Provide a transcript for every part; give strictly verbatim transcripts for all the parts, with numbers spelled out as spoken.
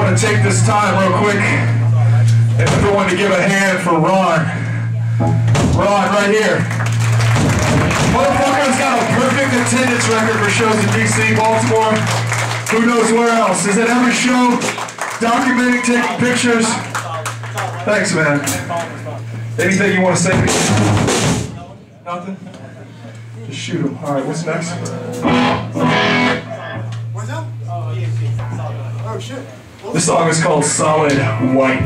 want to take this time real quick and everyone to give a hand for Ron. Ron, right here. Motherfucker's got a perfect attendance record for shows in D C, Baltimore. Who knows where else? Is at every show, documenting, taking pictures. Thanks, man. Anything you want to say? Nothing? Just shoot him. All right, what's next? What's up? Oh, shit. This song is called Solid White.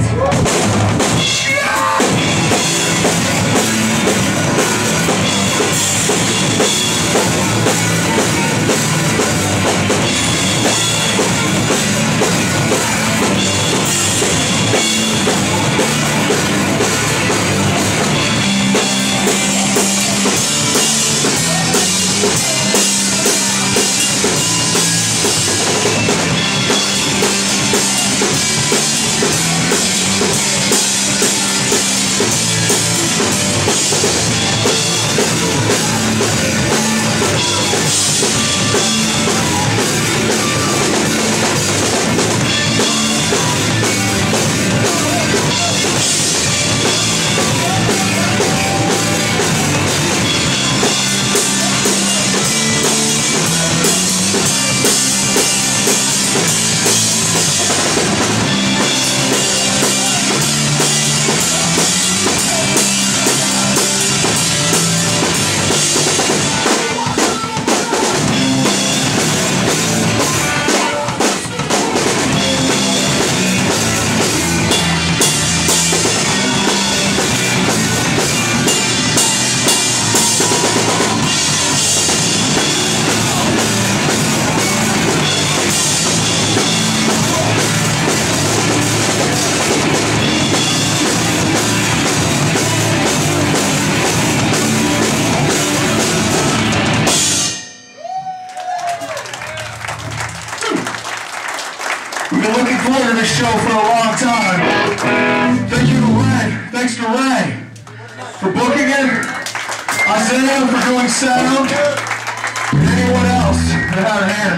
We've been looking forward to this show for a long time. Thank you to Ray. Thanks to Ray for booking it. Isaiah for doing sound. And anyone else that had a hand.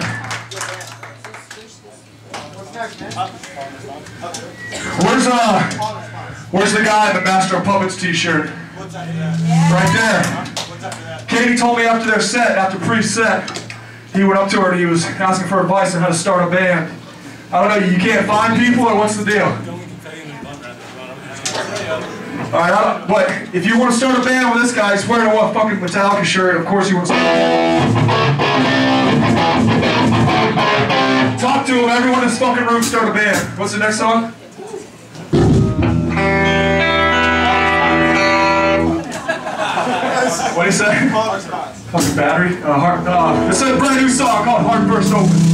Where's uh Where's the guy in the Master of Puppets t-shirt? Right there. Katie told me after their set, after pre-set, he went up to her and he was asking for advice on how to start a band. I don't know, you can't find people, or what's the deal? Alright, what? If you want to start a band with this guy, he's wearing a what, fucking Metallica shirt, of course he wants to talk to him. Everyone in this fucking room start a band. What's the next song? What do you say? Fucking battery? Uh, heart, uh, this is a brand new song called Heart Burst Open.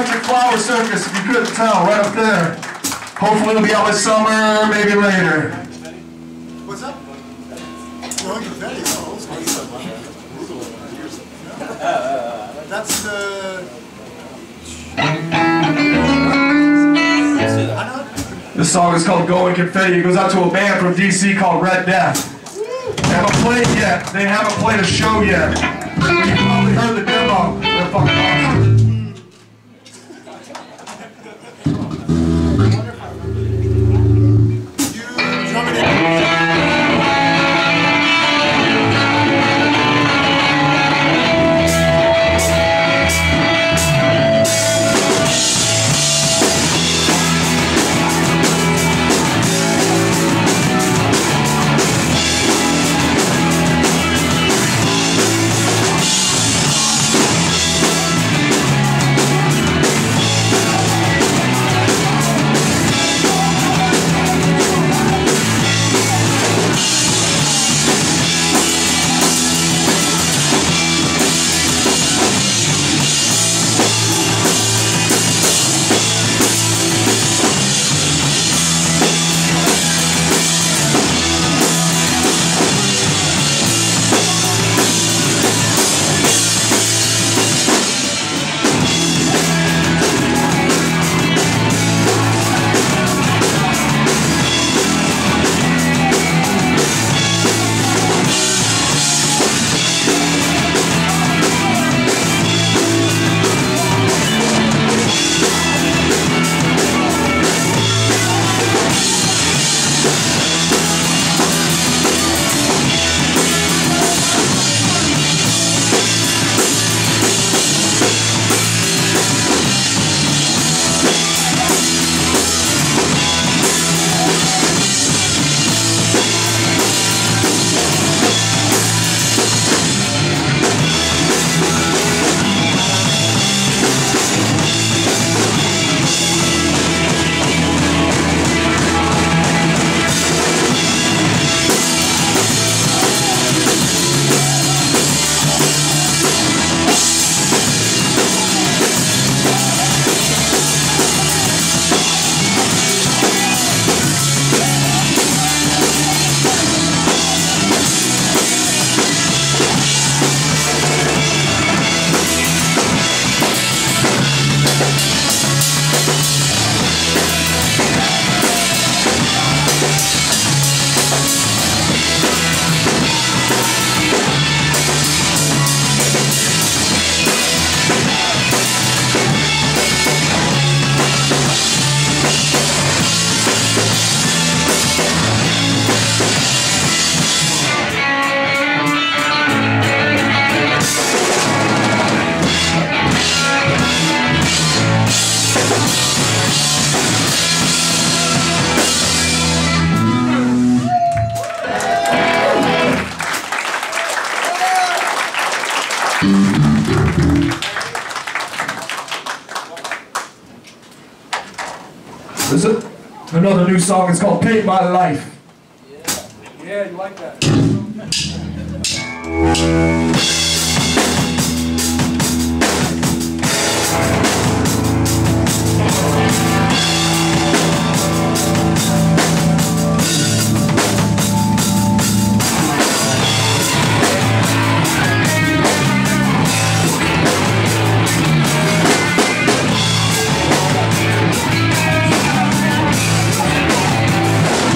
Electric Flower Circus, if you couldn't tell, right up there. Hopefully it'll be out this summer, maybe later. What's up? Growing confetti. Oh, that's the. This song is called Going Confetti. It goes out to a band from D C called Red Death. They haven't played yet. They haven't played a show yet. But you probably heard the demo. They're fucking awesome. There's a, another new song, it's called Paint My Life. Yeah, yeah, you like that.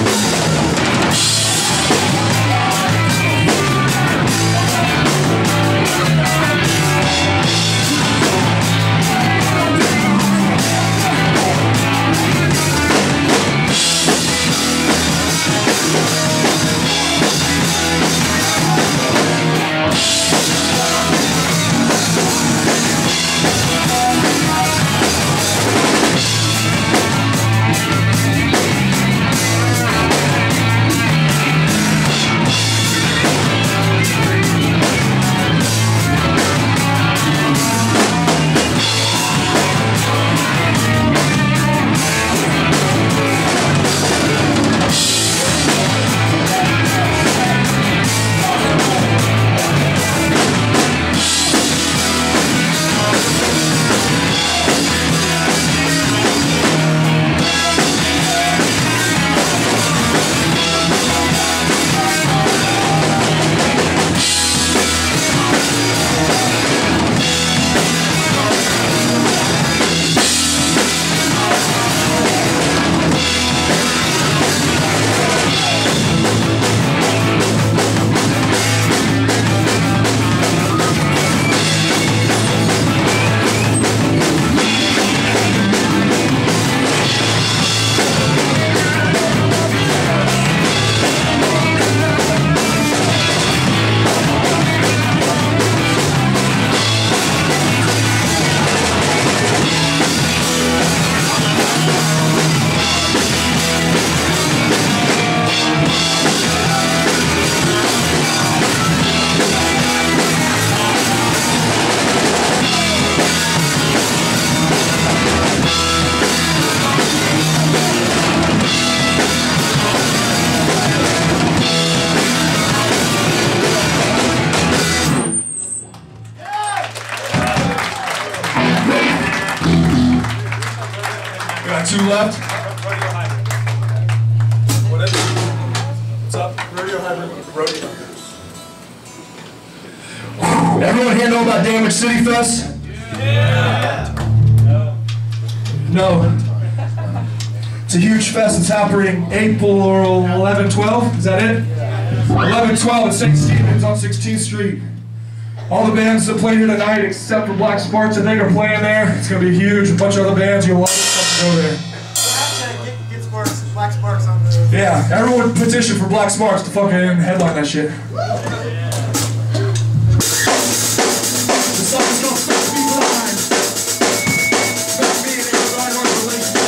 We'll be right back. Got two left. Radio hybrid. Whatever. What's up? Radio hybrid. Radio. Everyone here know about Damage City Fest? Yeah. No. It's a huge fest. It's happening April eleven twelve. Is that it? eleven twelve at Saint Stephen's on sixteenth Street. All the bands that play here tonight, except for Black Sparks, I think, are playing there. It's going to be huge. A bunch of other bands. You'll love it. Go there. Get, get Sparks, Black Sparks on the... Yeah, everyone petition for Black Sparks to fucking headline that shit. The song's called Supposed to Be Blind. About me and everybody on a relationship.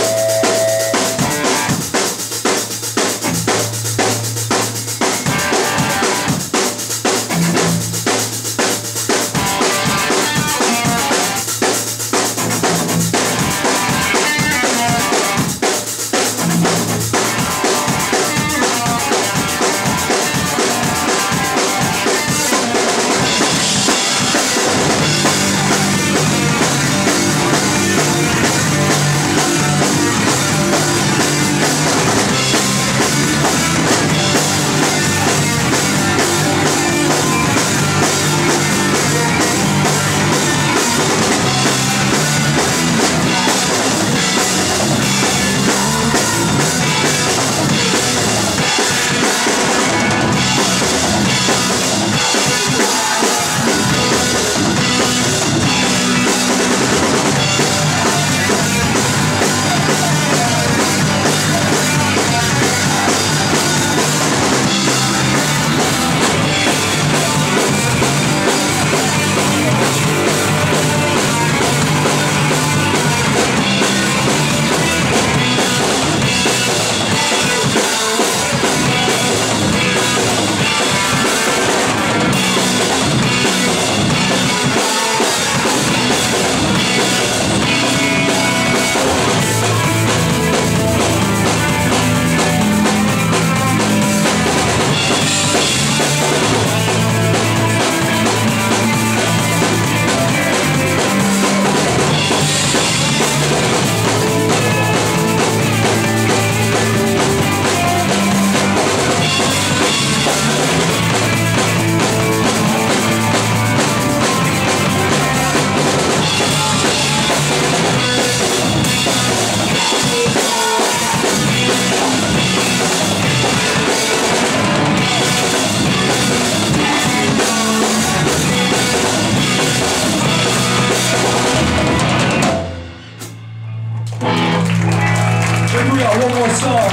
We got one more song.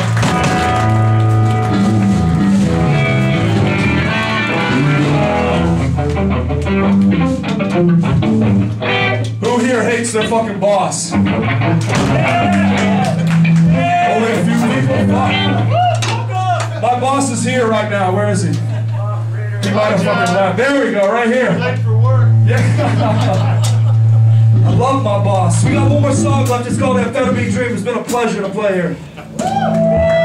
Who here hates their fucking boss? Only a few people. Fuck. My boss is here right now. Where is he? He might have fucking left. There we go, right here. Late for work. Yeah. I love my boss. We got one more song left. It's called Amphetamine Dream. It's been a pleasure to play here.